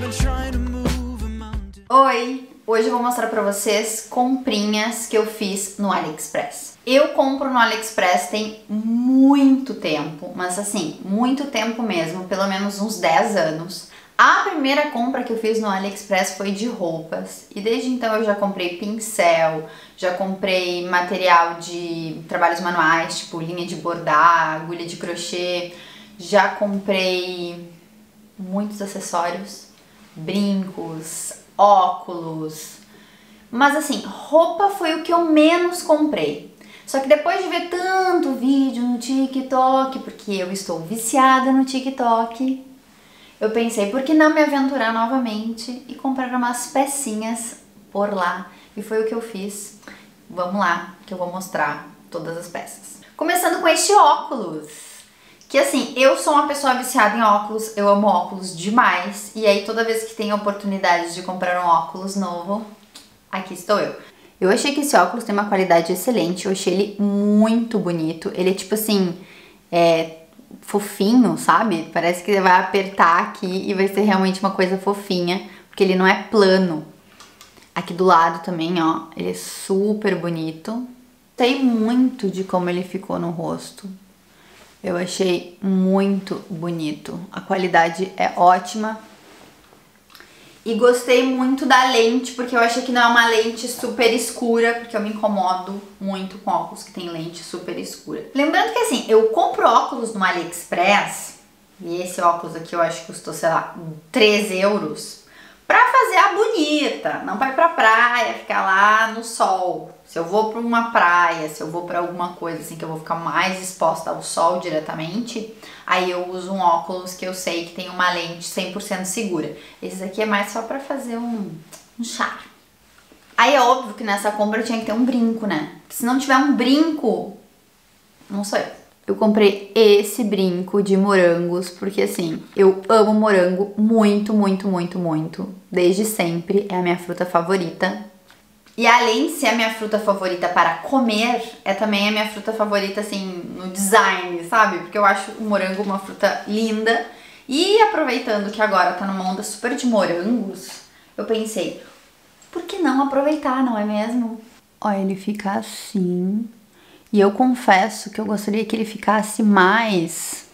Oi! Hoje eu vou mostrar pra vocês comprinhas que eu fiz no AliExpress. Eu compro no AliExpress tem muito tempo, mas assim, muito tempo mesmo, pelo menos uns 10 anos. A primeira compra que eu fiz no AliExpress foi de roupas e desde então eu já comprei pincel, já comprei material de trabalhos manuais, tipo linha de bordar, agulha de crochê, já comprei muitos acessórios, brincos, óculos, mas assim, roupa foi o que eu menos comprei. Só que depois de ver tanto vídeo no TikTok, porque eu estou viciada no TikTok, eu pensei, por que não me aventurar novamente e comprar umas pecinhas por lá? E foi o que eu fiz. Vamos lá, que eu vou mostrar todas as peças. Começando com este óculos. Que assim, eu sou uma pessoa viciada em óculos, eu amo óculos demais. E aí toda vez que tem a oportunidade de comprar um óculos novo, aqui estou eu. Eu achei que esse óculos tem uma qualidade excelente, eu achei ele muito bonito. Ele é tipo assim, fofinho, sabe? Parece que você vai apertar aqui e vai ser realmente uma coisa fofinha, porque ele não é plano. Aqui do lado também, ó, ele é super bonito. Gostei muito de como ele ficou no rosto. Eu achei muito bonito. A qualidade é ótima. E gostei muito da lente, porque eu achei que não é uma lente super escura, porque eu me incomodo muito com óculos que tem lente super escura. Lembrando que assim, eu compro óculos no AliExpress, e esse óculos aqui eu acho que custou, sei lá, 3 euros, pra fazer a bonita, não pra ir pra praia, ficar lá no sol. Se eu vou pra uma praia, se eu vou pra alguma coisa assim que eu vou ficar mais exposta ao sol diretamente, aí eu uso um óculos que eu sei que tem uma lente 100% segura. Esse aqui é mais só pra fazer um charme. Aí é óbvio que nessa compra tinha que ter um brinco, né? Porque se não tiver um brinco, não sou eu. Eu comprei esse brinco de morangos, porque assim, eu amo morango muito, muito, muito, muito. Desde sempre, é a minha fruta favorita. E além de ser a minha fruta favorita para comer, é também a minha fruta favorita, assim, no design, sabe? Porque eu acho o morango uma fruta linda. E aproveitando que agora tá numa onda super de morangos, eu pensei, por que não aproveitar, não é mesmo? Ó, ele fica assim. E eu confesso que eu gostaria que ele ficasse mais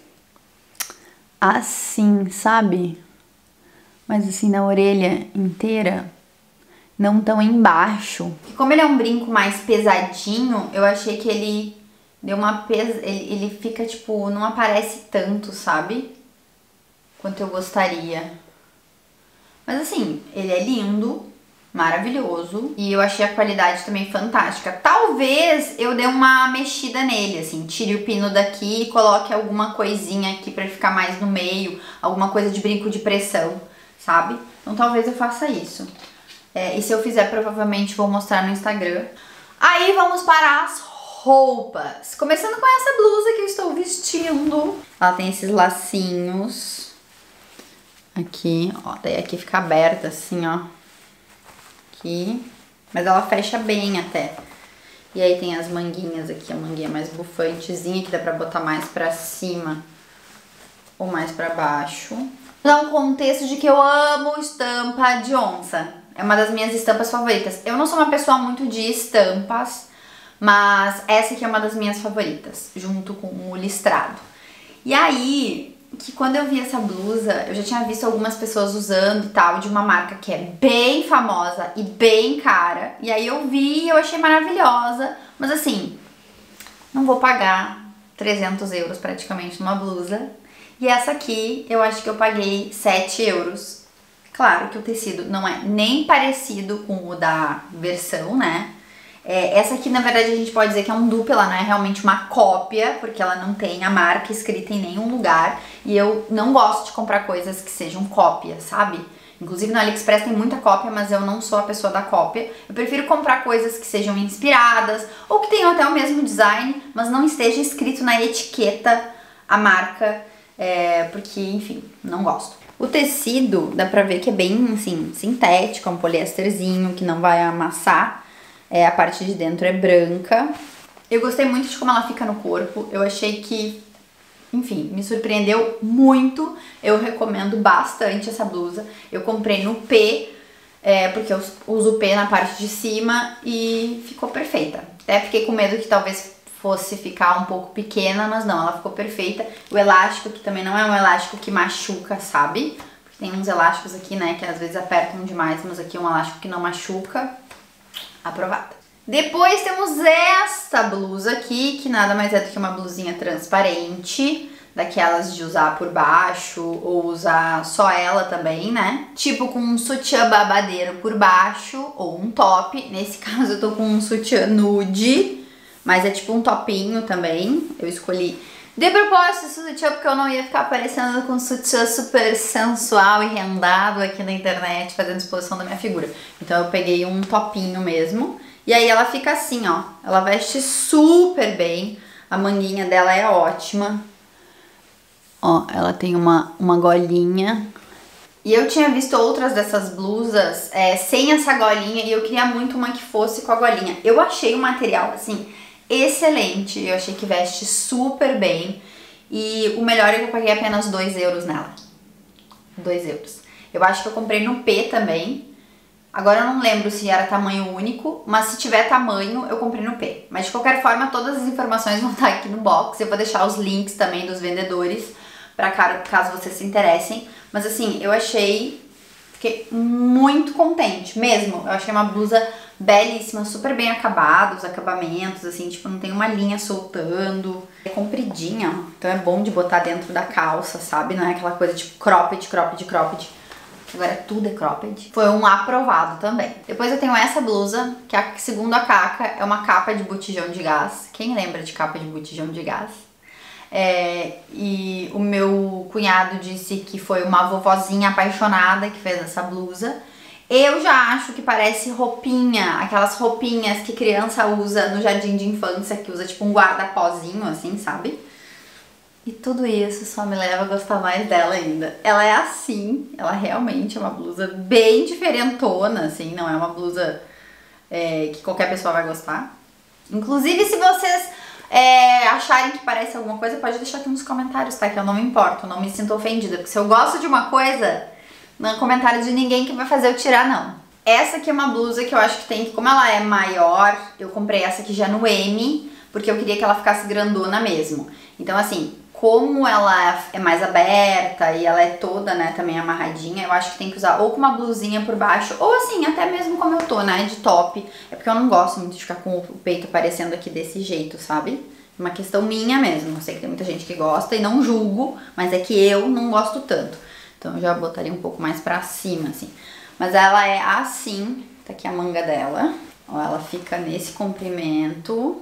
assim, sabe? Mas assim, na orelha inteira. Não tão embaixo. E como ele é um brinco mais pesadinho, eu achei que ele deu uma ele fica tipo, não aparece tanto, sabe? Quanto eu gostaria. Mas assim, ele é lindo, maravilhoso, e eu achei a qualidade também fantástica. Talvez eu dê uma mexida nele, assim, tire o pino daqui e coloque alguma coisinha aqui pra ele ficar mais no meio, alguma coisa de brinco de pressão, sabe? Então talvez eu faça isso. E se eu fizer, provavelmente vou mostrar no Instagram. Aí vamos para as roupas. Começando com essa blusa que eu estou vestindo. Ela tem esses lacinhos. Aqui, ó. Daí aqui fica aberta assim, ó. Aqui. Mas ela fecha bem até. E aí tem as manguinhas aqui. A manguinha mais bufantezinha, que dá pra botar mais pra cima ou mais pra baixo. Dá um contexto de que eu amo estampa de onça. É uma das minhas estampas favoritas. Eu não sou uma pessoa muito de estampas, mas essa aqui é uma das minhas favoritas, junto com o listrado. E aí, que quando eu vi essa blusa, eu já tinha visto algumas pessoas usando e tal, de uma marca que é bem famosa e bem cara. E aí eu vi e eu achei maravilhosa, mas assim, não vou pagar 300 euros praticamente numa blusa. E essa aqui, eu acho que eu paguei 7 euros. Claro que o tecido não é nem parecido com o da versão, né? Essa aqui, na verdade, a gente pode dizer que é um duplo, ela não é realmente uma cópia, porque ela não tem a marca escrita em nenhum lugar. E eu não gosto de comprar coisas que sejam cópia, sabe? Inclusive no AliExpress tem muita cópia, mas eu não sou a pessoa da cópia. Eu prefiro comprar coisas que sejam inspiradas, ou que tenham até o mesmo design, mas não esteja escrito na etiqueta a marca, porque, enfim, não gosto. O tecido, dá pra ver que é bem, assim, sintético, é um poliesterzinho que não vai amassar. A parte de dentro é branca. Eu gostei muito de como ela fica no corpo. Eu achei que Enfim, me surpreendeu muito. Eu recomendo bastante essa blusa. Eu comprei no P, porque eu uso o P na parte de cima e ficou perfeita. Até fiquei com medo que talvez fosse ficar um pouco pequena, mas não, ela ficou perfeita. O elástico, que também não é um elástico que machuca, sabe? Porque tem uns elásticos aqui, né, que às vezes apertam demais, mas aqui é um elástico que não machuca. Aprovada. Depois temos esta blusa aqui, que nada mais é do que uma blusinha transparente, daquelas de usar por baixo ou usar só ela também, né? Tipo com um sutiã babadeiro por baixo ou um top. Nesse caso eu tô com um sutiã nude, mas é tipo um topinho também. Eu escolhi de propósito esse sutiã porque eu não ia ficar aparecendo com um sutiã super sensual e rendado aqui na internet, fazendo exposição da minha figura. Então eu peguei um topinho mesmo. E aí ela fica assim, ó. Ela veste super bem. A manguinha dela é ótima. Ó, ela tem uma golinha. E eu tinha visto outras dessas blusas sem essa golinha e eu queria muito uma que fosse com a golinha. Eu achei o material, assim, excelente. Eu achei que veste super bem. E o melhor é que eu paguei apenas 2 euros nela. 2 euros. Eu acho que eu comprei no P também. Agora eu não lembro se era tamanho único, mas se tiver tamanho, eu comprei no P. Mas de qualquer forma, todas as informações vão estar aqui no box. Eu vou deixar os links também dos vendedores, pra caso vocês se interessem. Mas assim, fiquei muito contente, mesmo. Eu achei uma blusa belíssima, super bem acabada, os acabamentos, assim, tipo, não tem uma linha soltando. É compridinha, ó. Então é bom de botar dentro da calça, sabe? Não é aquela coisa tipo cropped, cropped, cropped. Agora tudo é cropped. Foi um aprovado também. Depois eu tenho essa blusa, que segundo a Caca, é uma capa de botijão de gás. Quem lembra de capa de botijão de gás? E o meu cunhado disse que foi uma vovozinha apaixonada que fez essa blusa. Eu já acho que parece roupinha, aquelas roupinhas que criança usa no jardim de infância, que usa tipo um guarda-pozinho assim, sabe? E tudo isso só me leva a gostar mais dela ainda. Ela é assim, ela realmente é uma blusa bem diferentona, assim, não é uma blusa que qualquer pessoa vai gostar. Inclusive, se vocês acharem que parece alguma coisa, pode deixar aqui nos comentários, tá? Que eu não me importo, eu não me sinto ofendida. Porque se eu gosto de uma coisa, não é comentário de ninguém que vai fazer eu tirar, não. Essa aqui é uma blusa que eu acho que tem que, como ela é maior, eu comprei essa aqui já no M, porque eu queria que ela ficasse grandona mesmo. Então, assim, como ela é mais aberta e ela é toda, né, também amarradinha, eu acho que tem que usar ou com uma blusinha por baixo, ou assim, até mesmo como eu tô, né, de top. É porque eu não gosto muito de ficar com o peito aparecendo aqui desse jeito, sabe? Uma questão minha mesmo. Eu sei que tem muita gente que gosta e não julgo, mas é que eu não gosto tanto. Então eu já botaria um pouco mais pra cima, assim. Mas ela é assim, tá aqui a manga dela. Ó, ela fica nesse comprimento.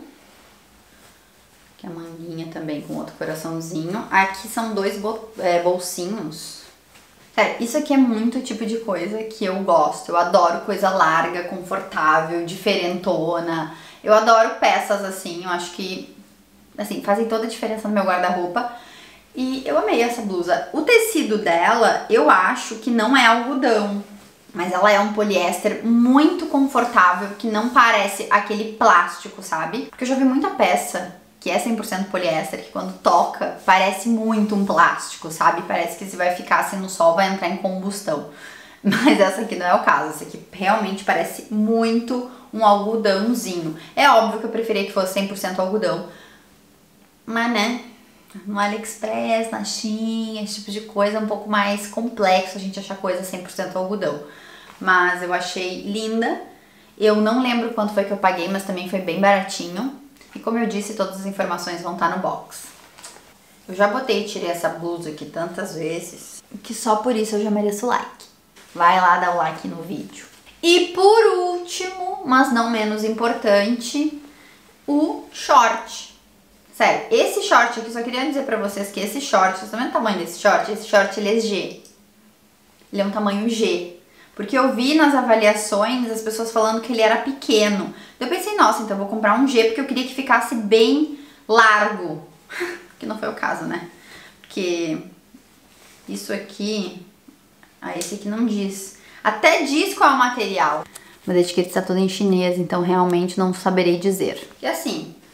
Que é a manguinha também com outro coraçãozinho. Aqui são 2 bolsinhos. Sério, isso aqui é muito tipo de coisa que eu gosto. Eu adoro coisa larga, confortável, diferentona. Eu adoro peças assim, eu acho que assim, fazem toda a diferença no meu guarda-roupa. E eu amei essa blusa. O tecido dela, eu acho que não é algodão. Mas ela é um poliéster muito confortável, que não parece aquele plástico, sabe? Porque eu já vi muita peça que é 100% poliéster, que quando toca, parece muito um plástico, sabe? Parece que se vai ficar assim no sol, vai entrar em combustão. Mas essa aqui não é o caso, essa aqui realmente parece muito um algodãozinho. É óbvio que eu preferia que fosse 100% algodão, mas né, no AliExpress, na Shein, esse tipo de coisa é um pouco mais complexo a gente achar coisa 100% algodão. Mas eu achei linda. Eu não lembro quanto foi que eu paguei, mas também foi bem baratinho. E como eu disse, todas as informações vão estar no box. Eu já botei e tirei essa blusa aqui tantas vezes, que só por isso eu já mereço like. Vai lá dar o like no vídeo. E por último, mas não menos importante, o short. Sério, esse short aqui, só queria dizer pra vocês que esse short, vocês estão vendo o tamanho desse short? Esse short ele é G. Ele é um tamanho G. Porque eu vi nas avaliações as pessoas falando que ele era pequeno. Eu pensei, nossa, então eu vou comprar um G porque eu queria que ficasse bem largo. Que não foi o caso, né? Porque isso aqui... Ah, esse aqui não diz. Até diz qual é o material. Mas a etiqueta está toda em chinês, então realmente não saberei dizer. E assim,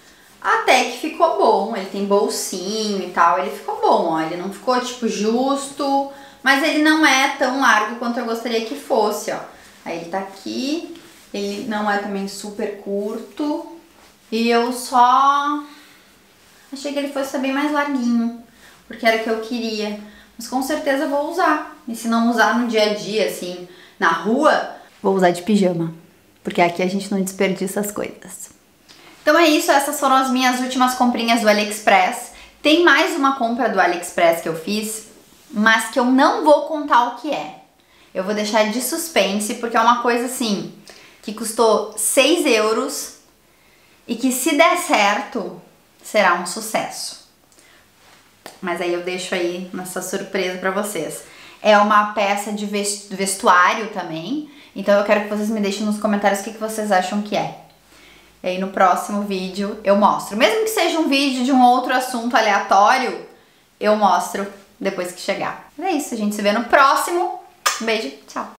Até que ficou bom, ele tem bolsinho e tal, ele ficou bom, ó, ele não ficou tipo justo, mas ele não é tão largo quanto eu gostaria que fosse, ó. Aí ele tá aqui, ele não é também super curto, e eu só achei que ele fosse ser bem mais larguinho, porque era o que eu queria, mas com certeza eu vou usar, e se não usar no dia a dia, assim, na rua, vou usar de pijama, porque aqui a gente não desperdiça as coisas. Então é isso, essas foram as minhas últimas comprinhas do AliExpress. Tem mais uma compra do AliExpress que eu fiz, mas que eu não vou contar o que é. Eu vou deixar de suspense, porque é uma coisa assim, que custou 6 euros e que se der certo, será um sucesso. Mas aí eu deixo aí nessa surpresa pra vocês. É uma peça de vestuário também, então eu quero que vocês me deixem nos comentários o que vocês acham que é. E aí no próximo vídeo eu mostro. Mesmo que seja um vídeo de um outro assunto aleatório, eu mostro depois que chegar. Mas é isso, a gente se vê no próximo. Um beijo, tchau!